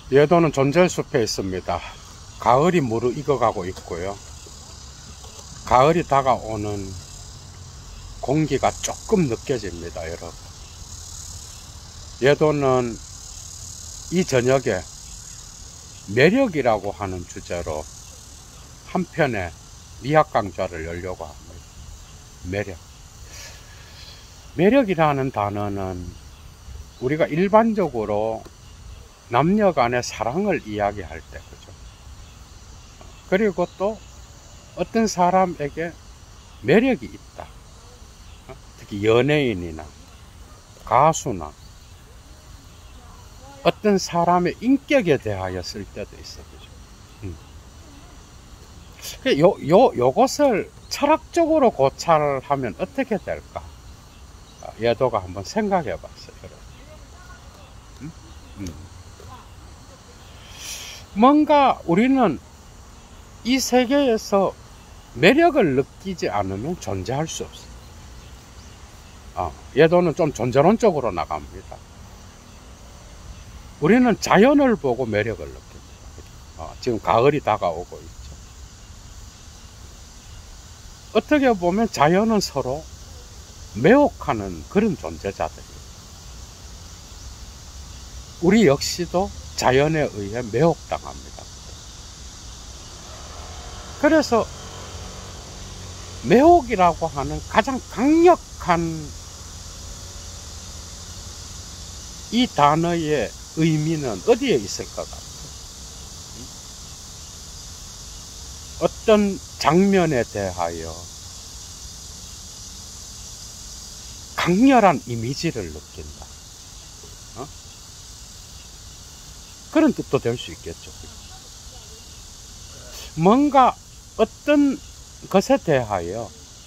예도는 존재숲에 있습니다. 가을이 무르익어가고 있고요. 가을이 다가오는 공기가 조금 느껴집니다, 여러분. 예도는 이 저녁에 매력이라고 하는 주제로 한 편의 미학 강좌를 열려고 합니다. 매력. 매력이라는 단어는 우리가 일반적으로 남녀 간의 사랑을 이야기할 때, 그죠? 그리고 또 어떤 사람에게 매력이 있다. 특히 연예인이나 가수나 어떤 사람의 인격에 대하여 쓸 때도 있어, 그죠? 요것을 철학적으로 고찰하면 어떻게 될까? 예도가 한번 생각해 봤어요, 여러분. 뭔가 우리는 이 세계에서 매력을 느끼지 않으면 존재할 수 없어요. 예도는 좀 존재론적으로 나갑니다. 우리는 자연을 보고 매력을 느낍니다. 지금 가을이 다가오고 있죠. 어떻게 보면 자연은 서로 매혹하는 그런 존재자들이에요. 우리 역시도 자연에 의해 매혹당합니다. 그래서 매혹이라고 하는 가장 강력한 이 단어의 의미는 어디에 있을 것 같아요? 어떤 장면에 대하여 강렬한 이미지를 느낀다. 그런 뜻도 될 수 있겠죠. 뭔가 어떤 것에 대하여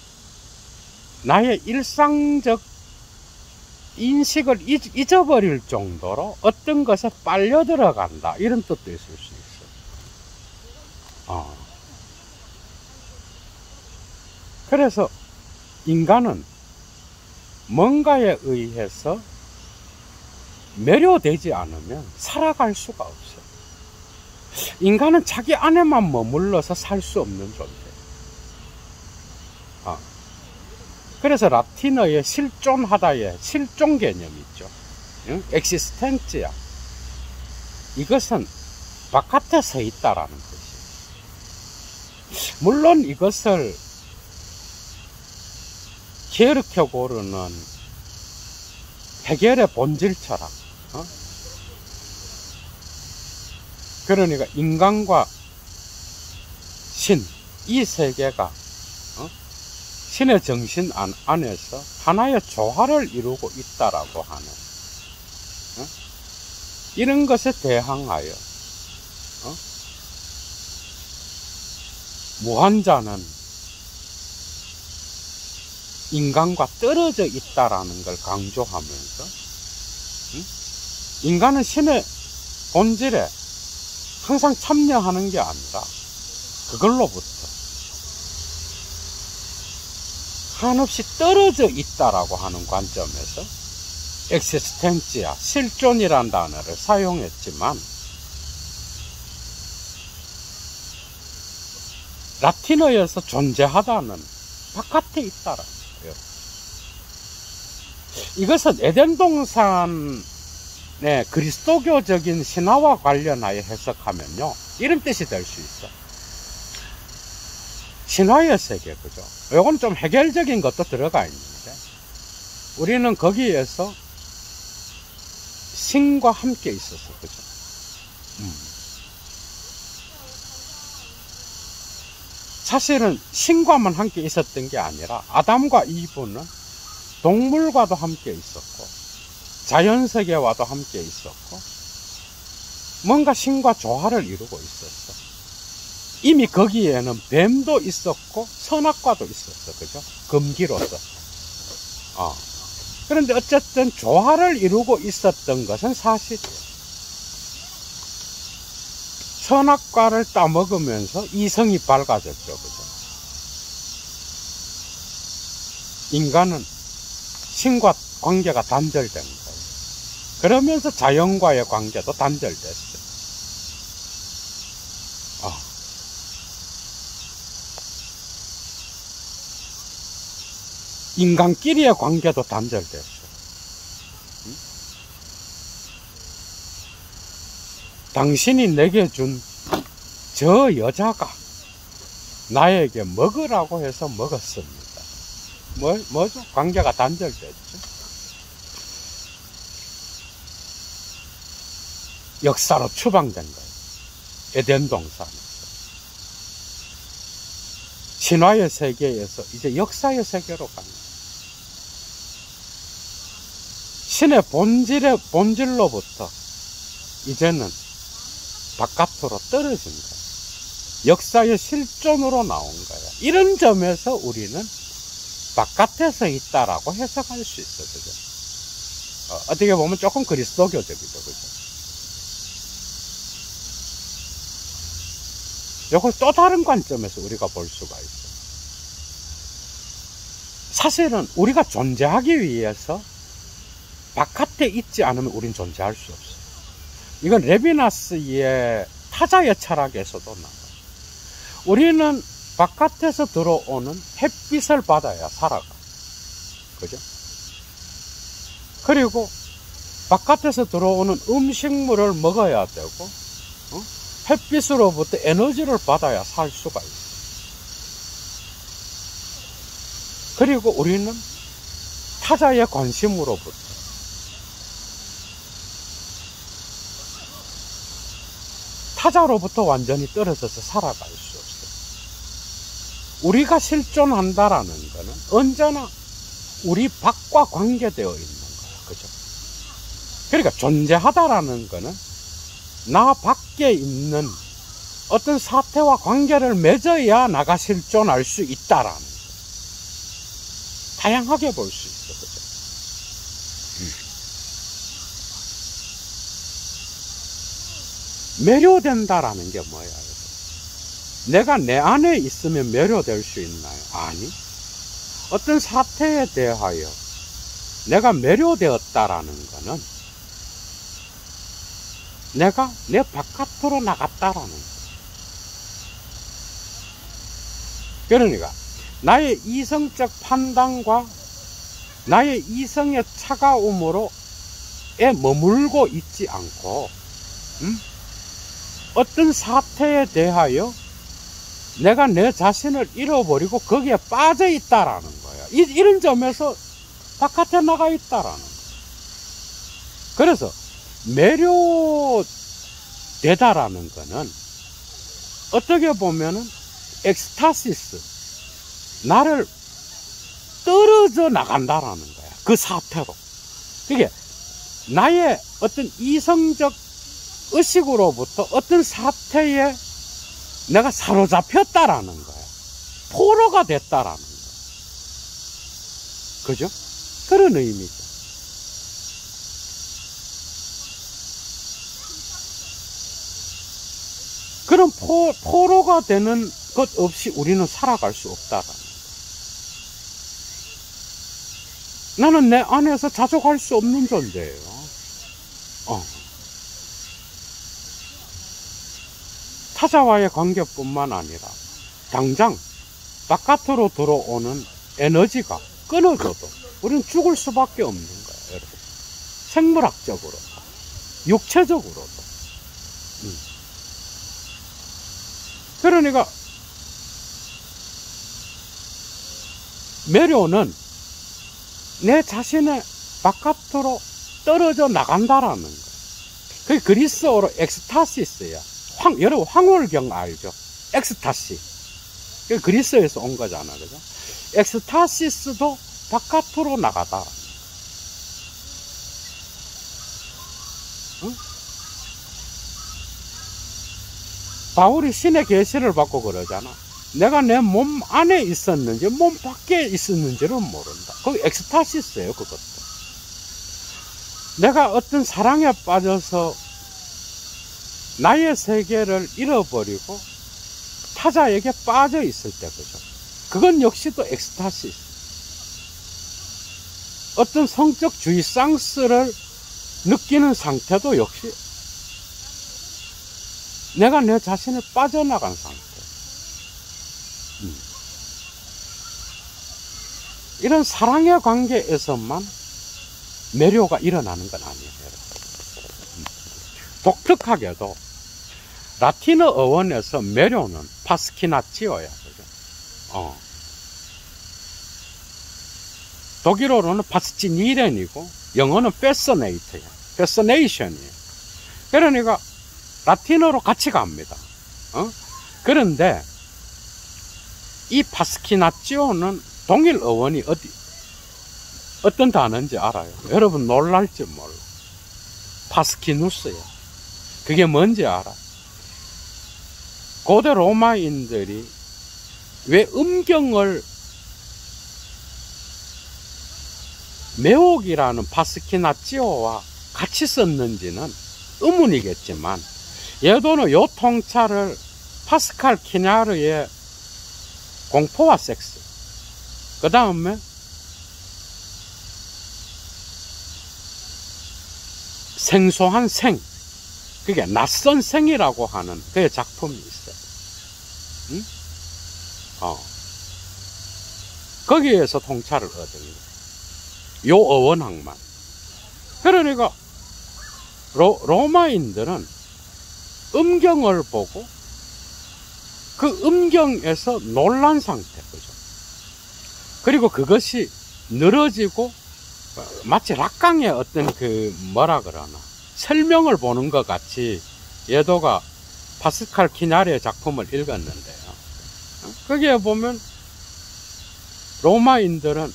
나의 일상적 인식을 잊어버릴 정도로 어떤 것에 빨려 들어간다. 이런 뜻도 있을 수 있어요. 그래서 인간은 뭔가에 의해서 매료되지 않으면 살아갈 수가 없어요. 인간은 자기 안에만 머물러서 살 수 없는 존재예요. 그래서 라틴어의 실존하다의 실존 개념이 있죠. 엑시스텐치아. 이것은 바깥에 서 있다라는 뜻이에요. 물론 이것을 게르케 고르는 해결의 본질 철학. 그러니까 인간과 신, 이 세계가 신의 정신 안에서 하나의 조화를 이루고 있다라고 하는 이런 것에 대항하여 무한자는 인간과 떨어져 있다라는 걸 강조하면서 인간은 신의 본질에 항상 참여하는 게 아니라 그걸로부터 한없이 떨어져 있다라고 하는 관점에서 엑시스텐치아, 실존이란 단어를 사용했지만 라틴어에서 존재하다는 바깥에 있다라는 거예요. 이것은 에덴 동산의 그리스도교적인 신화와 관련하여 해석하면요, 이런 뜻이 될 수 있어. 신화의 세계, 그죠? 요건 좀 해결적인 것도 들어가 있는데, 우리는 거기에서 신과 함께 있었어, 그죠? 사실은 신과만 함께 있었던 게 아니라 아담과 이브는 동물과도 함께 있었고 자연세계와도 함께 있었고 뭔가 신과 조화를 이루고 있었어. 이미 거기에는 뱀도 있었고 선악과도 있었어, 그죠? 금기로서. 그런데 어쨌든 조화를 이루고 있었던 것은 사실이에요. 선악과를 따먹으면서 이성이 밝아졌죠, 그죠? 인간은 신과 관계가 단절된 거예요. 그러면서 자연과의 관계도 단절됐어요. 인간끼리의 관계도 단절됐어. 당신이 내게 준 저 여자가 나에게 먹으라고 해서 먹었습니다. 뭐죠? 관계가 단절됐죠. 역사로 추방된 거예요. 에덴 동산에서. 신화의 세계에서 이제 역사의 세계로 갑니다. 신의 본질로부터 이제는 바깥으로 떨어진 거예요. 역사의 실존으로 나온 거예요. 이런 점에서 우리는 바깥에서 있다라고 해석할 수 있어요. 그죠? 어떻게 보면 조금 그리스도교적이죠. 그죠? 이걸 또 다른 관점에서 우리가 볼 수가 있어요. 사실은 우리가 존재하기 위해서 바깥에 있지 않으면 우린 존재할 수 없어요. 이건 레비나스의 타자의 철학에서도 나와요. 우리는 바깥에서 들어오는 햇빛을 받아야 살아가. 그죠? 그리고 바깥에서 들어오는 음식물을 먹어야 되고, 햇빛으로부터 에너지를 받아야 살 수가 있어요. 그리고 우리는 타자의 관심으로부터 타자로부터 완전히 떨어져서 살아갈 수 없어요. 우리가 실존한다라는 것은 언제나 우리 밖과 관계되어 있는 거예요. 그죠? 그러니까 존재하다라는 것은 나 밖에 있는 어떤 사태와 관계를 맺어야 나가 실존할 수 있다라는 거예요. 다양하게 볼 수 있어. 그죠? 매료된다라는 게 뭐야? 내가 내 안에 있으면 매료될 수 있나요? 아니. 어떤 사태에 대하여 내가 매료되었다라는 것은 내가 내 바깥으로 나갔다라는 거예요. 그러니까 나의 이성적 판단과 나의 이성의 차가움으로 머물고 있지 않고 어떤 사태에 대하여 내가 내 자신을 잃어버리고 거기에 빠져 있다라는 거야. 이런 점에서 바깥에 나가 있다라는 거야. 그래서 매료되다라는 거는 어떻게 보면은 엑스타시스, 나를 떨어져 나간다라는 거야. 그 사태로. 그게 나의 어떤 이성적 의식으로부터 어떤 사태에 내가 사로잡혔다라는 거야. 포로가 됐다라는 거야. 그죠? 그런 의미죠. 그런 포로가 되는 것 없이 우리는 살아갈 수 없다라는 거야. 나는 내 안에서 자족할 수 없는 존재예요. 타자와의 관계뿐만 아니라 당장 바깥으로 들어오는 에너지가 끊어져도 우리는 죽을 수밖에 없는 거예요, 여러분. 생물학적으로도, 육체적으로도. 그러니까 매료는 내 자신의 바깥으로 떨어져 나간다라는 거예요. 그게 그리스어로 엑스타시스야. 여러분 황홀경 알죠? 엑스타시. 그게 그리스어에서 온 거잖아, 그죠? 엑스타시스도 바깥으로 나가다. 응? 바울이 신의 계시를 받고 그러잖아. 내가 내 몸 안에 있었는지 몸 밖에 있었는지를 모른다. 그게 엑스타시스예요, 그것도. 내가 어떤 사랑에 빠져서 나의 세계를 잃어버리고 타자에게 빠져 있을 때, 그죠? 그건 역시도 엑스타시스. 어떤 성적 주의상스를 느끼는 상태도 역시 내가 내 자신을 빠져나간 상태. 이런 사랑의 관계에서만 매료가 일어나는 건 아니에요. 독특하게도 라틴어 어원에서 매료는 파스키나치오야. 그죠? 독일어로는 파스치니렌이고 영어는 패서네이트야. 패서네이션이에요. 그러니까 라틴어로 같이 갑니다. 그런데 이 파스키나치오는 동일 어원이 어떤 단어인지 알아요? 여러분 놀랄지 몰라. 파스키누스야. 그게 뭔지 알아? 고대 로마인들이 왜 음경을 매혹이라는 파스키나치오와 같이 썼는지는 의문이겠지만, 예도는 요 통찰을 파스칼 키냐르의 공포와 섹스, 그 다음에 생소한 생, 그게 낯선 생이라고 하는 그의 작품이 있어요. 응? 거기에서 통찰을 얻은 거예요. 요 어원학만. 그러니까 로마인들은 음경을 보고 그 음경에서 놀란 상태, 그죠? 그리고 그것이 늘어지고 마치 락강의 어떤 뭐라 그러나 설명을 보는 것 같이 예도가 파스칼 키냐르의 작품을 읽었는데요. 거기에 보면 로마인들은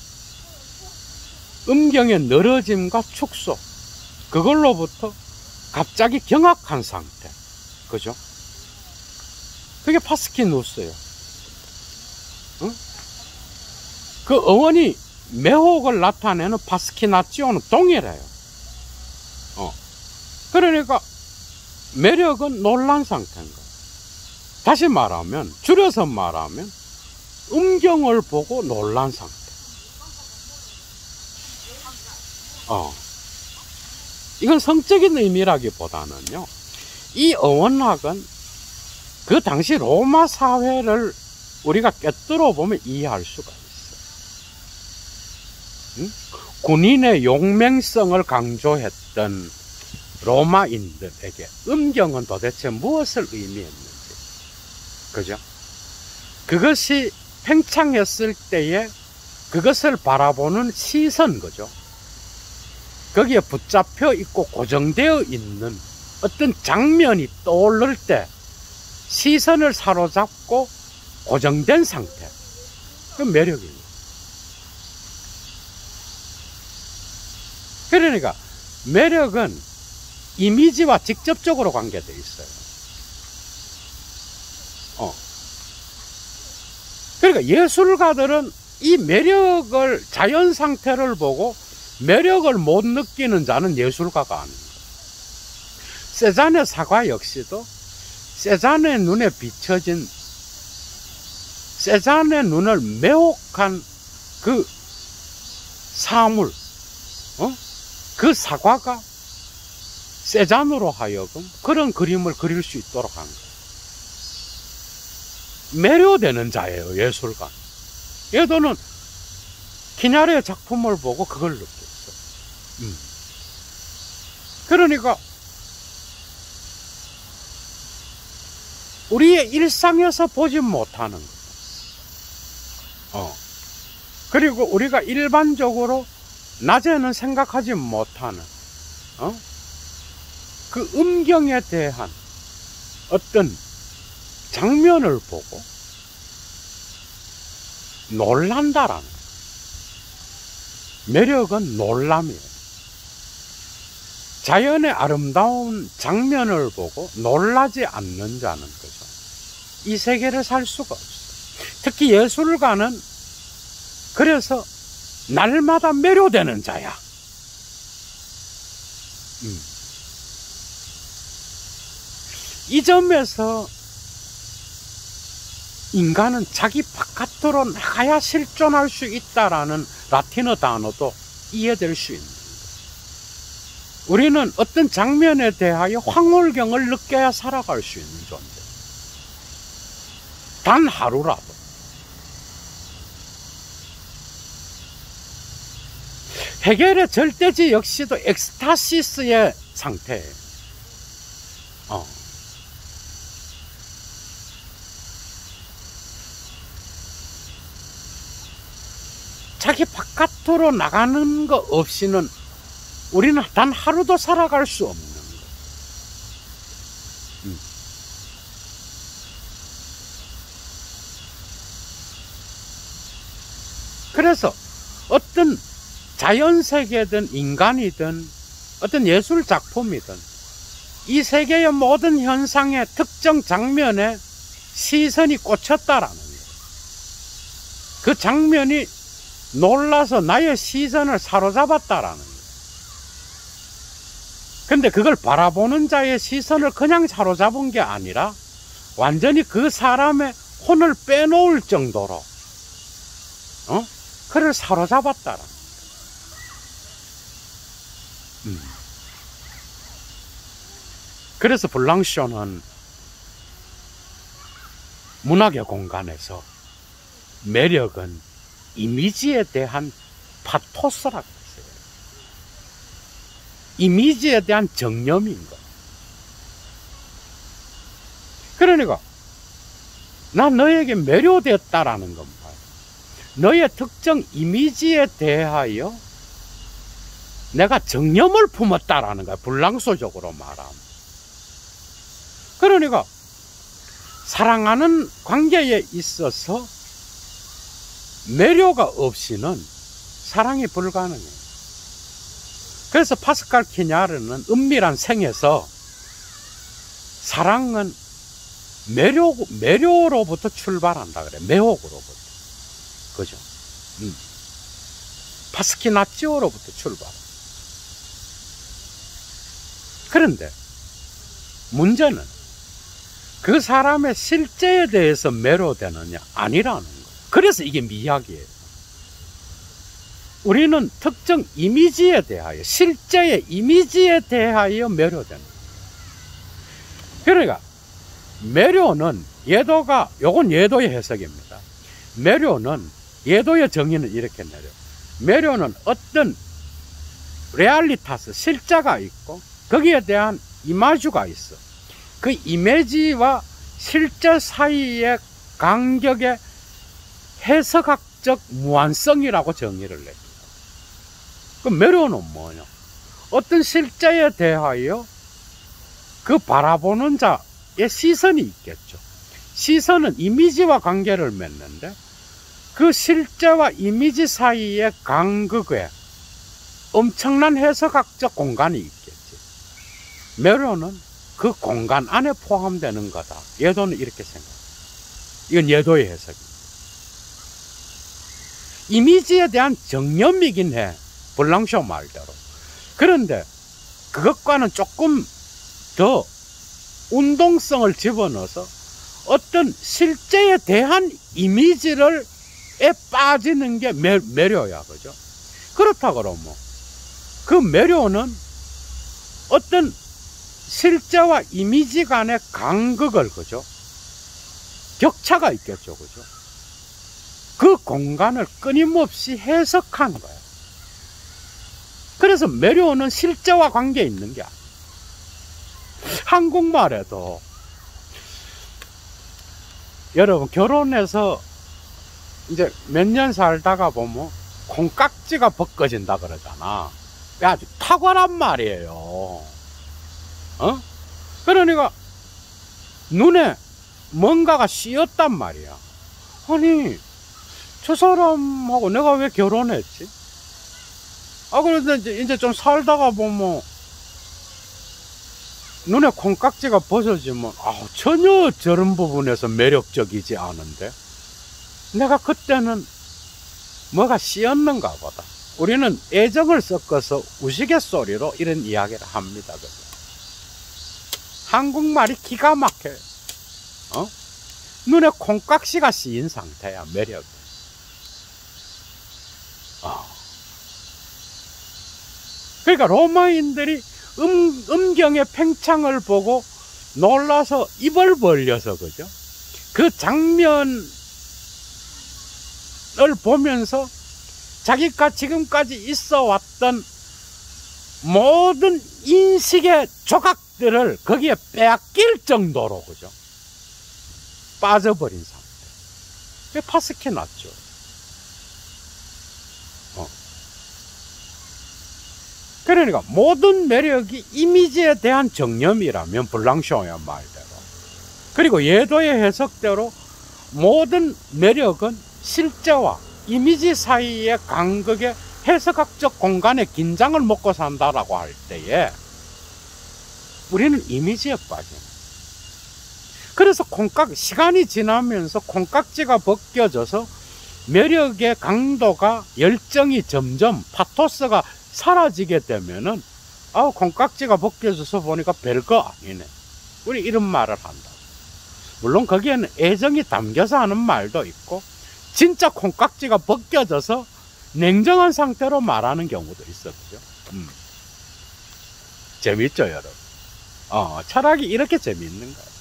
음경의 늘어짐과 축소, 그걸로부터 갑자기 경악한 상태, 그죠? 그게 파스키누스예요. 그 어원이 매혹을 나타내는 파스키나치오는 동일해요. 그러니까 매력은 놀란 상태인 거예요. 다시 말하면, 줄여서 말하면 음경을 보고 놀란 상태. 이건 성적인 의미라기보다는요, 이 어원학은 그 당시 로마 사회를 우리가 꿰뚫어 보면 이해할 수가 있어요. 군인의 용맹성을 강조했던 로마인들에게 음경은 도대체 무엇을 의미했는지, 그죠? 그것이 팽창했을 때에 그것을 바라보는 시선, 그죠? 거기에 붙잡혀 있고 고정되어 있는 어떤 장면이 떠오를 때 시선을 사로잡고 고정된 상태, 그 매력입니다. 그러니까 매력은 이미지와 직접적으로 관계되어 있어요. 그러니까 예술가들은 이 매력을, 자연 상태를 보고 매력을 못 느끼는 자는 예술가가 아닙니다. 세잔의 사과 역시도 세잔의 눈에 비춰진, 세잔의 눈을 매혹한 그 사물, 그 사과가 세잔으로 하여금 그런 그림을 그릴 수 있도록 한 거예요. 매료되는 자예요, 예술가. 예도는 키냐르의 작품을 보고 그걸 느꼈어요. 그러니까 우리의 일상에서 보지 못하는 것, 그리고 우리가 일반적으로 낮에는 생각하지 못하는 그 음경에 대한 어떤 장면을 보고 놀란다라는 거예요. 매력은 놀람이에요. 자연의 아름다운 장면을 보고 놀라지 않는 자는, 거죠, 이 세계를 살 수가 없어요. 특히 예술가는 그래서 날마다 매료되는 자야. 이 점에서 인간은 자기 바깥으로 나가야 실존할 수 있다라는 라틴어 단어도 이해될 수 있는 거예요. 우리는 어떤 장면에 대하여 황홀경을 느껴야 살아갈 수 있는 존재. 단 하루라도. 헤겔의 절대지 역시도 엑스타시스의 상태예요. 자기 바깥으로 나가는 거 없이는 우리는 단 하루도 살아갈 수 없는 거. 그래서 어떤 자연세계든 인간이든 어떤 예술 작품이든 이 세계의 모든 현상의 특정 장면에 시선이 꽂혔다라는 거예요. 그 장면이 놀라서 나의 시선을 사로잡았다라는 거예요. 근데 그걸 바라보는 자의 시선을 그냥 사로잡은 게 아니라 완전히 그 사람의 혼을 빼놓을 정도로 그를 사로잡았다라는 거예요. 그래서 블랑쇼는 문학의 공간에서 매력은 이미지에 대한 파토스라고 했어요. 이미지에 대한 정념인 거. 그러니까 난 너에게 매료됐다라는 건 봐요. 너의 특정 이미지에 대하여 내가 정념을 품었다라는 거야. 불랑소적으로 말하면. 그러니까 사랑하는 관계에 있어서 매료가 없이는 사랑이 불가능해요. 그래서 파스칼 키냐르는 은밀한 생에서 사랑은 매료로부터 출발한다 그래. 매혹으로부터. 그죠? 파스키나치오로부터 출발. 그런데 문제는 그 사람의 실제에 대해서 매료되느냐 아니라는 거예요. 그래서 이게 미학이에요. 우리는 특정 이미지에 대하여, 실제의 이미지에 대하여 매료되는 거예요. 그러니까 매료는 예도가, 요건 예도의 해석입니다. 매료는, 예도의 정의는 이렇게 내려. 매료는 어떤 레알리타스, 실자가 있고 거기에 대한 이마주가 있어. 그 이미지와 실제 사이의 간격의 해석학적 무한성이라고 정의를 냅니다. 그 매료는 뭐냐? 어떤 실제에 대하여 그 바라보는 자의 시선이 있겠죠. 시선은 이미지와 관계를 맺는데 그 실제와 이미지 사이의 간극에 엄청난 해석학적 공간이 있겠지. 매료는 그 공간 안에 포함되는 거다. 예도는 이렇게 생각합니다. 이건 예도의 해석입니다. 이미지에 대한 정념이긴 해. 블랑쇼 말대로. 그런데 그것과는 조금 더 운동성을 집어넣어서 어떤 실제에 대한 이미지를 빠지는 게 매료야. 그죠? 그렇다 그러면 그 매료는 어떤 실제와 이미지 간의 간극을, 그죠? 격차가 있겠죠. 그죠? 그 공간을 끊임없이 해석한 거예요. 그래서 매료는 실제와 관계에 있는 게 아니에요. 한국말에도 여러분 결혼해서 이제 몇 년 살다가 보면 콩깍지가 벗겨진다 그러잖아. 아주 탁월한 말이에요. 그러니까 눈에 뭔가가 씌었단 말이야. 아니 저 사람하고 내가 왜 결혼했지? 그런데 이제 좀 살다가 보면 눈에 콩깍지가 벗어지면 전혀 저런 부분에서 매력적이지 않은데 내가 그때는 뭐가 씌었는가 보다. 우리는 애정을 섞어서 우스갯소리로 이런 이야기를 합니다. 한국말이 기가 막혀요. 눈에 콩깍지가 씌인 상태야. 매력. 그러니까 로마인들이 음경의 팽창을 보고 놀라서 입을 벌려서, 그죠? 그 장면을 보면서 자기가 지금까지 있어 왔던 모든 인식의 조각들을 거기에 빼앗길 정도로, 그죠? 빠져버린 상태. 그게 파스케 났죠. 그러니까 모든 매력이 이미지에 대한 정념이라면 블랑쇼의 말대로, 그리고 예도의 해석대로 모든 매력은 실제와 이미지 사이의 간극의 해석학적 공간의 긴장을 먹고 산다라고 할 때에 우리는 이미지에 빠져요. 그래서 시간이 지나면서 콩깍지가 벗겨져서 매력의 강도가, 열정이 점점, 파토스가 사라지게 되면은, 콩깍지가 벗겨져서 보니까 별거 아니네. 우리 이런 말을 한다. 물론 거기에는 애정이 담겨서 하는 말도 있고, 진짜 콩깍지가 벗겨져서 냉정한 상태로 말하는 경우도 있어, 그죠? 재밌죠, 여러분? 철학이 이렇게 재밌는 거예요.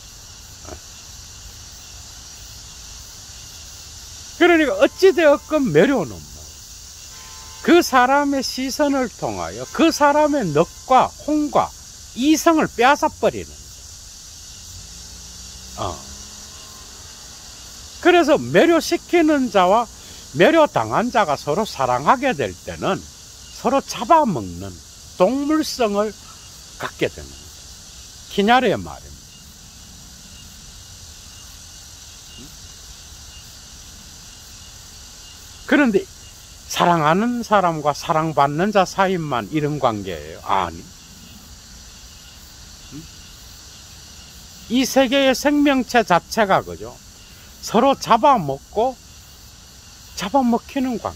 그러니까 어찌되었건 매료는 그 사람의 시선을 통하여 그 사람의 넉과 홍과 이성을 빼앗아 버리는 거예요. 그래서 매료시키는 자와 매료당한 자가 서로 사랑하게 될 때는 서로 잡아먹는 동물성을 갖게 되는 거예요. 키냐르의 말입니다. 그런데 사랑하는 사람과 사랑받는 자 사이만 이런 관계예요? 아니. 이 세계의 생명체 자체가, 그죠? 서로 잡아먹고 잡아먹히는 관계.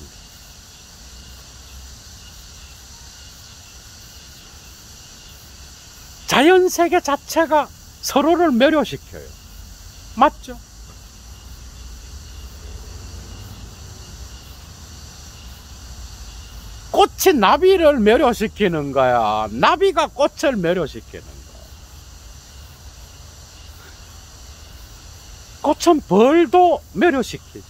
자연 세계 자체가 서로를 매료시켜요. 맞죠? 꽃이 나비를 매료시키는 거야. 나비가 꽃을 매료시키는 거야. 꽃은 벌도 매료시키죠.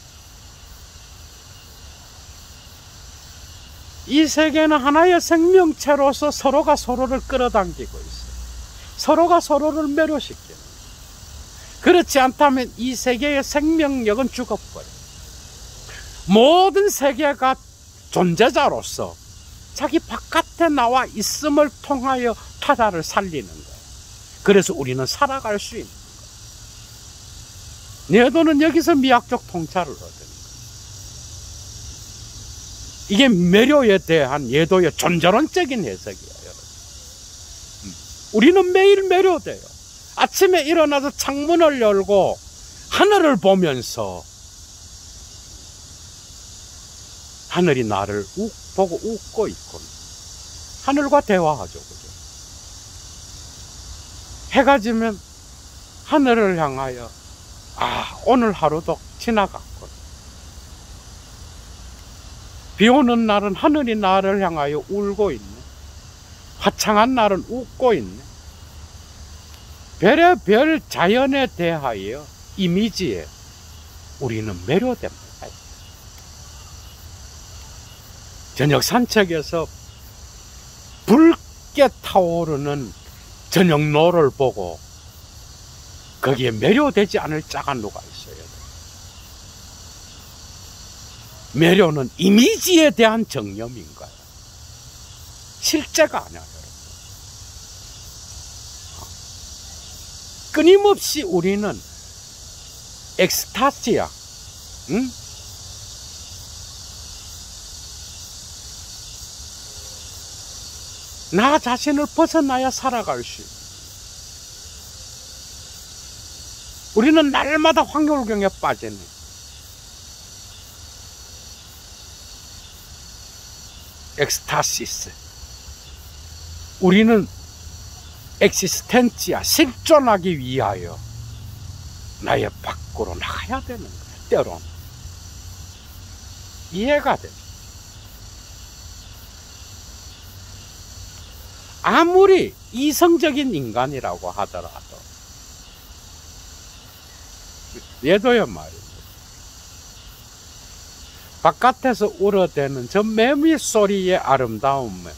이 세계는 하나의 생명체로서 서로가 서로를 끌어당기고 있어요. 서로가 서로를 매료시키는 거예요. 그렇지 않다면 이 세계의 생명력은 죽어버려요. 모든 세계가 존재자로서 자기 바깥에 나와 있음을 통하여 타자를 살리는 거예요. 그래서 우리는 살아갈 수 있는 거예요. 예도는 여기서 미학적 통찰을 얻는 거예요. 이게 매료에 대한 예도의 존재론적인 해석이에요, 여러분. 우리는 매일 매료돼요. 아침에 일어나서 창문을 열고 하늘을 보면서 하늘이 나를 보고 웃고 있구나. 하늘과 대화하죠, 그죠? 해가 지면 하늘을 향하여, 오늘 하루도 지나갔구나. 비 오는 날은 하늘이 나를 향하여 울고 있네. 화창한 날은 웃고 있네. 별의별 자연에 대하여 이미지에 우리는 매료됩니다. 저녁 산책에서 붉게 타오르는 저녁노를 보고 거기에 매료되지 않을 자가 누가 있어요? 매료는 이미지에 대한 정념인 거예요. 실제가 아니야, 여러분. 끊임없이 우리는 엑스타시야, 응? 나 자신을 벗어나야 살아갈 수 있어요. 우리는 날마다 황홀경에 빠지네. 엑스타시스. 우리는 엑시스텐치아, 실존하기 위하여 나의 밖으로 나가야 되는 거야, 때로는. 이해가 돼. 아무리 이성적인 인간이라고 하더라도, 예도의 말입니다. 바깥에서 울어대는 저 매미 소리의 아름다움에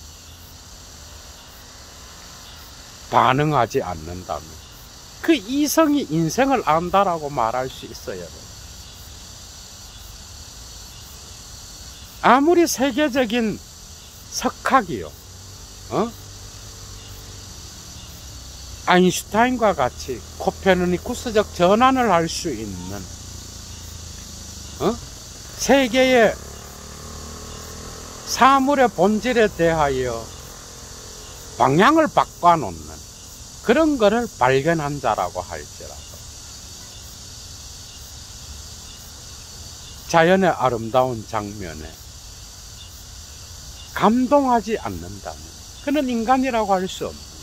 반응하지 않는다면 그 이성이 인생을 안다라고 말할 수 있어요. 아무리 세계적인 석학이요, 아인슈타인과 같이 코페르니쿠스적 전환을 할 수 있는 세계의 사물의 본질에 대하여 방향을 바꿔놓는 그런 거를 발견한 자라고 할지라도 자연의 아름다운 장면에 감동하지 않는다면 그는 인간이라고 할 수 없는.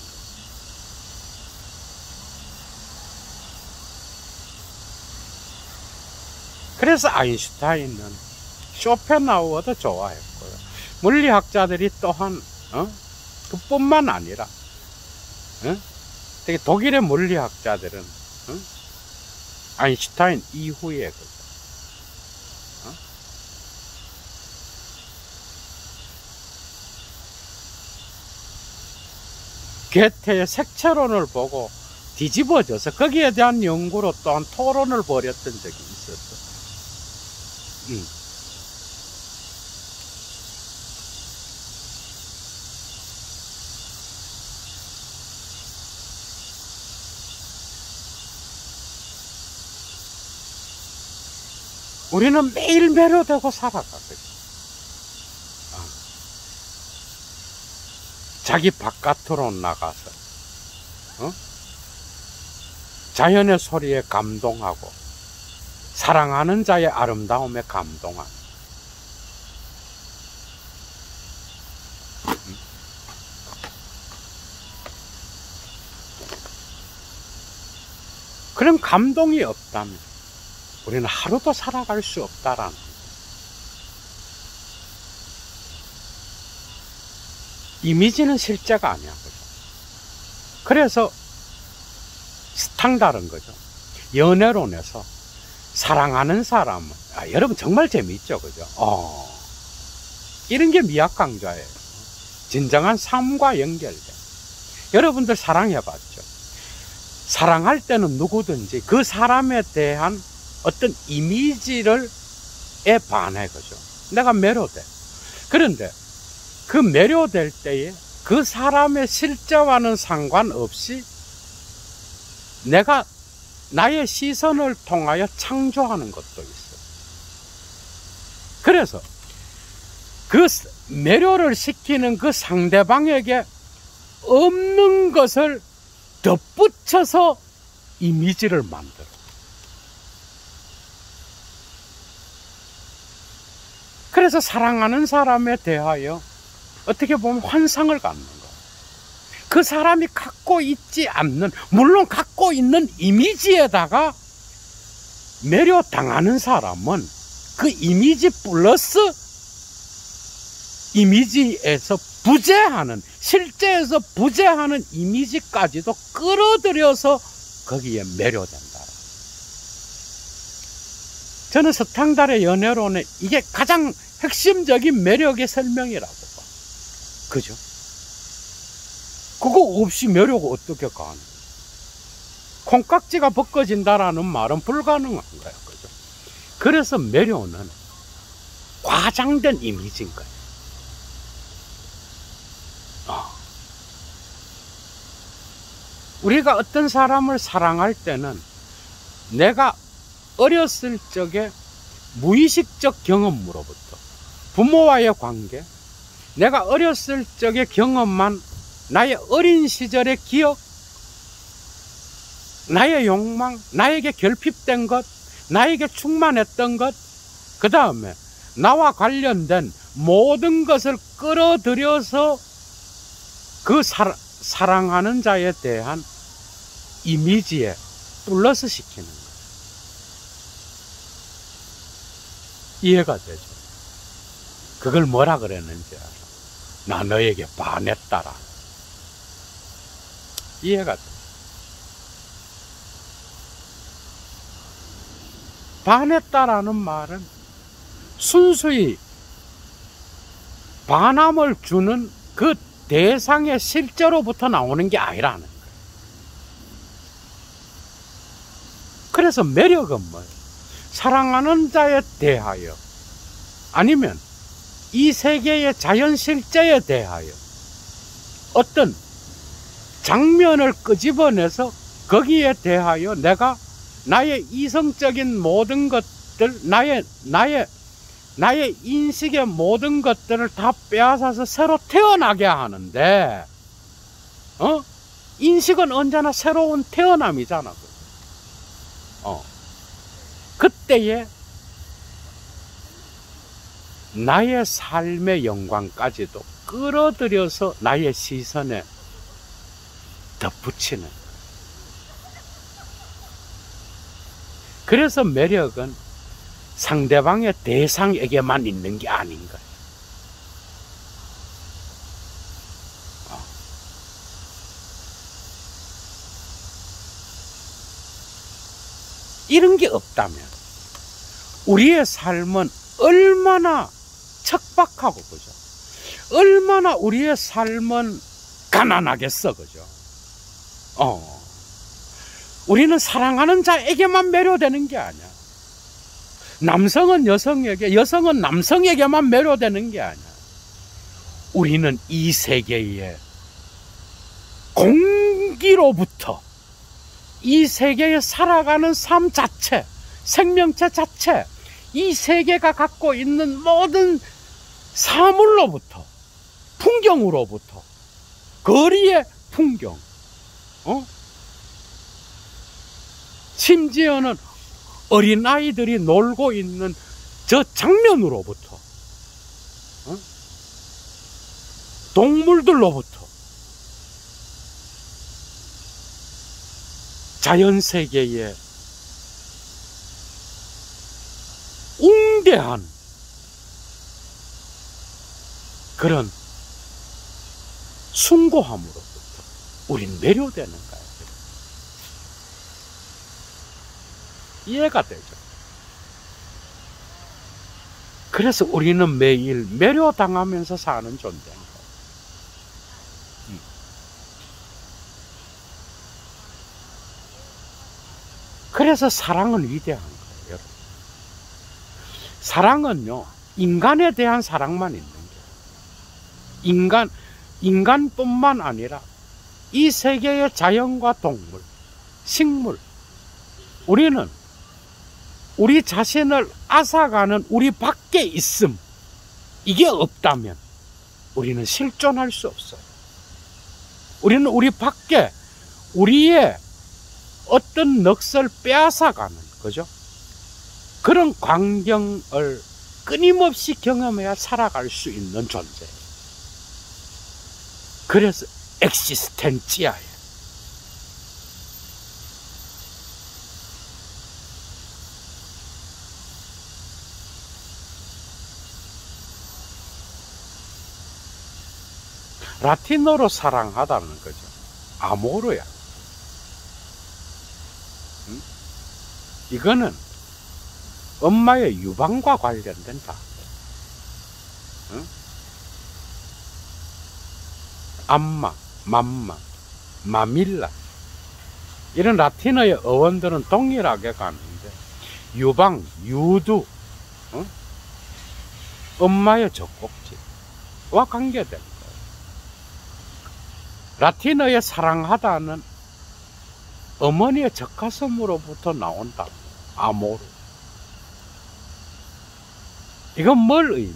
그래서 아인슈타인은 쇼펜하우어도 좋아했고요. 물리학자들이 또한 그뿐만 아니라 특히 독일의 물리학자들은 아인슈타인 이후에 괴테의 색채론을 보고 뒤집어져서 거기에 대한 연구로 또한 토론을 벌였던 적이 있었어. 우리는 매일 매료되고 살아가거든. 자기 바깥으로 나가서 자연의 소리에 감동하고 사랑하는 자의 아름다움에 감동하는. 그런 감동이 없다면 우리는 하루도 살아갈 수 없다라는. 이미지는 실제가 아니야. 그래서 스탕다른 거죠. 연애론에서 사랑하는 사람은, 여러분 정말 재미있죠, 그죠? 이런 게 미학강좌예요. 진정한 삶과 연결돼. 여러분들 사랑해봤죠? 사랑할 때는 누구든지 그 사람에 대한 어떤 이미지를 반해, 그죠? 내가 매료돼. 그런데 그 매료될 때에 그 사람의 실제와는 상관없이 내가 나의 시선을 통하여 창조하는 것도 있어요. 그래서 그 매료를 시키는 그 상대방에게 없는 것을 덧붙여서 이미지를 만들어. 그래서 사랑하는 사람에 대하여 어떻게 보면 환상을 갖는 거예요. 그 사람이 갖고 있지 않는, 물론 갖고 있는 이미지에다가 매료당하는 사람은 그 이미지 플러스 이미지에서 부재하는, 실제에서 부재하는 이미지까지도 끌어들여서 거기에 매료된다. 저는 스탕달의 연애론에 이게 가장 핵심적인 매력의 설명이라고 봐. 그죠? 그거 없이 매료가 어떻게 가는? 콩깍지가 벗겨진다라는 말은 불가능한 거야. 그죠? 그래서 매료는 과장된 이미지인 거예요. 우리가 어떤 사람을 사랑할 때는 내가 어렸을 적에 무의식적 경험으로부터 부모와의 관계, 내가 어렸을 적에 경험한 나의 어린 시절의 기억, 나의 욕망, 나에게 결핍된 것, 나에게 충만했던 것, 그 다음에 나와 관련된 모든 것을 끌어들여서 그 사랑하는 자에 대한 이미지에 플러스 시키는 거예요. 이해가 되죠? 그걸 뭐라 그랬는지 알아? 나 너에게 반했다라. 이해가 돼. 반했다라는 말은 순수히 반함을 주는 그 대상의 실제로부터 나오는 게 아니라는 거예요. 그래서 매력은 뭐예요? 사랑하는 자에 대하여, 아니면 이 세계의 자연 실제에 대하여 어떤 장면을 끄집어내서 거기에 대하여 내가 나의 이성적인 모든 것들, 나의 인식의 모든 것들을 다 빼앗아서 새로 태어나게 하는데, 인식은 언제나 새로운 태어남이잖아. 그때에 나의 삶의 영광까지도 끌어들여서 나의 시선에 덧붙이는. 그래서 매력은 상대방의 대상에게만 있는 게 아닌 거예요. 이런 게 없다면 우리의 삶은 얼마나 척박하고, 그죠? 얼마나 우리의 삶은 가난하겠어, 그죠? 우리는 사랑하는 자에게만 매료되는 게 아니야. 남성은 여성에게, 여성은 남성에게만 매료되는 게 아니야. 우리는 이 세계의 공기로부터, 이 세계에 살아가는 삶 자체, 생명체 자체, 이 세계가 갖고 있는 모든 사물로부터, 풍경으로부터, 거리의 풍경, 심지어는 어린아이들이 놀고 있는 저 장면으로부터, 동물들로부터, 자연세계의 웅대한 그런 숭고함으로부터 우린 매료되는 거예요. 이해가 되죠? 그래서 우리는 매일 매료당하면서 사는 존재인 거예요. 그래서 사랑은 위대한 거예요, 여러분. 사랑은요, 인간에 대한 사랑만 있는 거예요. 인간뿐만 아니라 이 세계의 자연과 동물, 식물, 우리는 우리 자신을 앗아가는 우리 밖에 있음, 이게 없다면 우리는 실존할 수 없어요. 우리는 우리 밖에 우리의 어떤 넋을 빼앗아가는, 그죠? 그런 광경을 끊임없이 경험해야 살아갈 수 있는 존재. 그래서 엑시스텐치아예요. 라틴어로 사랑하다는 거죠. 아모르야. 이거는 엄마의 유방과 관련된 다. 암마, 맘마, 마밀라, 이런 라틴어의 어원들은 동일하게 가는데, 유방, 유두, 엄마의 젖꼭지와 관계된 거예요. 라틴어의 사랑하다는 어머니의 젖가슴으로부터 나온다. 아모르. 이건 뭘 의미?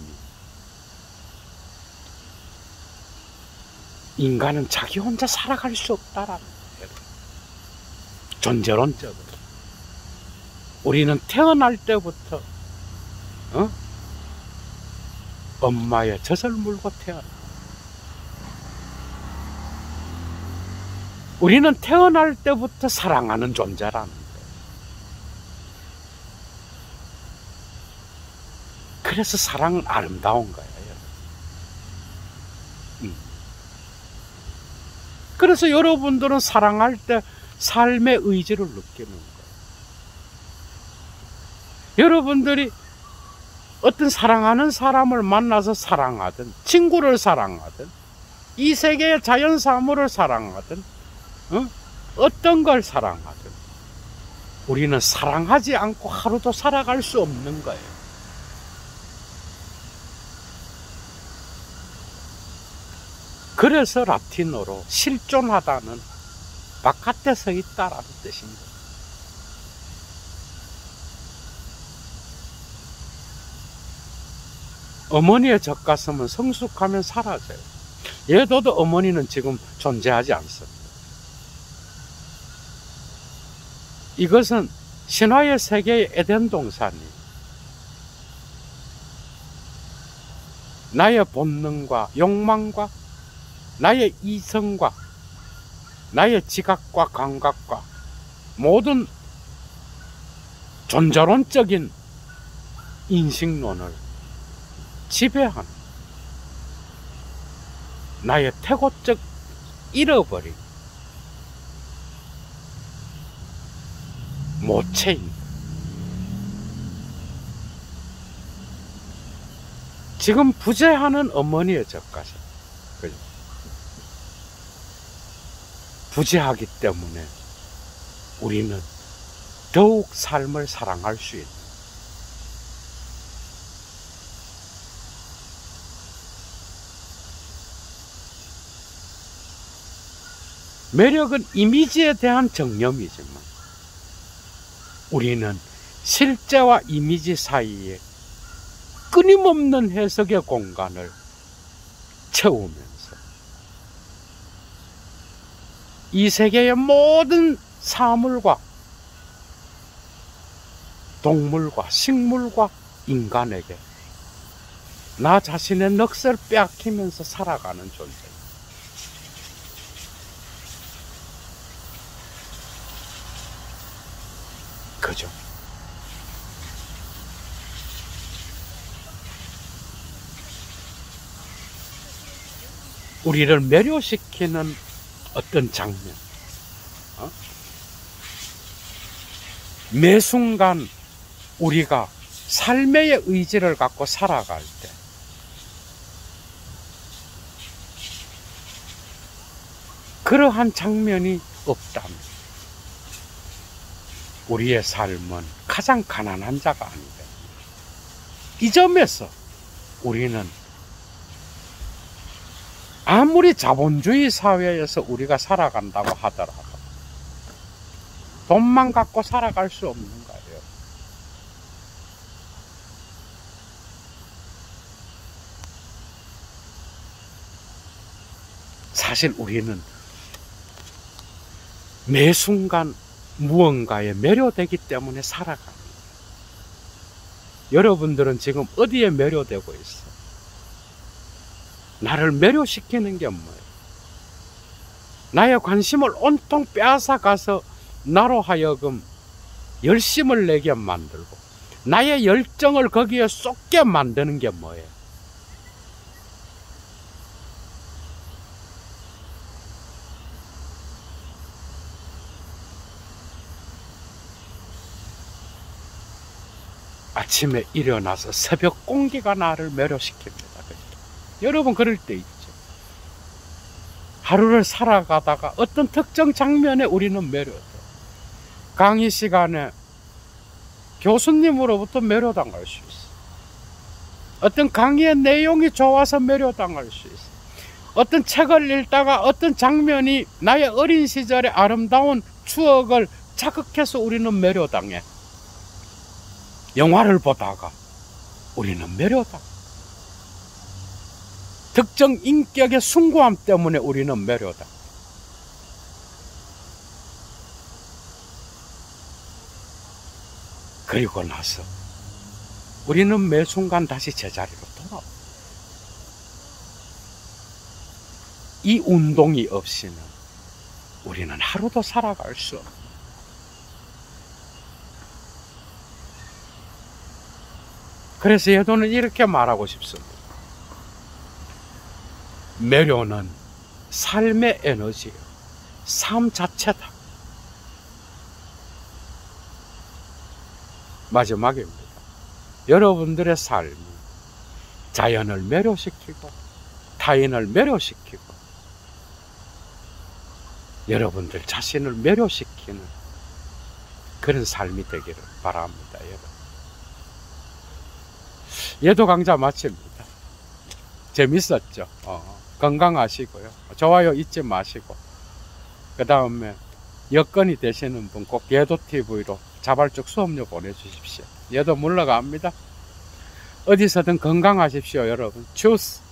인간은 자기 혼자 살아갈 수 없다라는 거예요. 존재론적으로. 우리는 태어날 때부터 엄마의 젖을 물고 태어나. 우리는 태어날 때부터 사랑하는 존재라는 거예요. 그래서 사랑은 아름다운 거예요. 그래서 여러분들은 사랑할 때 삶의 의지를 느끼는 거예요. 여러분들이 어떤 사랑하는 사람을 만나서 사랑하든, 친구를 사랑하든, 이 세계의 자연 사물을 사랑하든, 어떤 걸 사랑하든, 우리는 사랑하지 않고 하루도 살아갈 수 없는 거예요. 그래서 라틴어로 실존하다는 바깥에 서 있다라는 뜻입니다. 어머니의 젖가슴은 성숙하면 사라져요. 얘도도 어머니는 지금 존재하지 않습니다. 이것은 신화의 세계의 에덴 동산이 나의 본능과 욕망과 나의 이성과 나의 지각과 감각과 모든 존재론적인 인식론을 지배하는 나의 태고적 잃어버린 모체입니다. 지금 부재하는 어머니의 젖가슴, 그죠? 부재하기 때문에 우리는 더욱 삶을 사랑할 수 있는, 매력은 이미지에 대한 정념이지만 우리는 실제와 이미지 사이에 끊임없는 해석의 공간을 채우면서 이 세계의 모든 사물과 동물과 식물과 인간에게 나 자신의 넋을 빼앗기면서 살아가는 존재입니다. 그죠? 우리를 매료시키는 어떤 장면, 매 순간 우리가 삶의 의지를 갖고 살아갈 때 그러한 장면이 없다면 우리의 삶은 가장 가난한 자가 아니다. 이 점에서 우리는 아무리 자본주의 사회에서 우리가 살아간다고 하더라도 돈만 갖고 살아갈 수 없는 거예요. 사실 우리는 매 순간 무언가에 매료되기 때문에 살아갑니다. 여러분들은 지금 어디에 매료되고 있어? 나를 매료시키는 게 뭐예요? 나의 관심을 온통 빼앗아 가서 나로 하여금 열심을 내게 만들고 나의 열정을 거기에 쏟게 만드는 게 뭐예요? 아침에 일어나서 새벽 공기가 나를 매료시킵니다. 여러분 그럴 때 있죠. 하루를 살아가다가 어떤 특정 장면에 우리는 매료돼. 강의 시간에 교수님으로부터 매료당할 수 있어. 어떤 강의의 내용이 좋아서 매료당할 수 있어. 어떤 책을 읽다가 어떤 장면이 나의 어린 시절의 아름다운 추억을 자극해서 우리는 매료당해. 영화를 보다가 우리는 매료당. 특정 인격의 숭고함 때문에 우리는 매료당. 그리고 나서 우리는 매 순간 다시 제자리로 돌아와. 이 운동이 없이는 우리는 하루도 살아갈 수 없다. 그래서 예도는 이렇게 말하고 싶습니다. 매료는 삶의 에너지예요. 삶 자체다. 마지막입니다. 여러분들의 삶이 자연을 매료시키고 타인을 매료시키고 여러분들 자신을 매료시키는 그런 삶이 되기를 바랍니다. 여러분. 예도 강좌 마칩니다. 재밌었죠? 건강하시고요. 좋아요 잊지 마시고 그 다음에 여건이 되시는 분 꼭 예도TV로 자발적 수업료 보내주십시오. 예도 물러갑니다. 어디서든 건강하십시오, 여러분. 추스.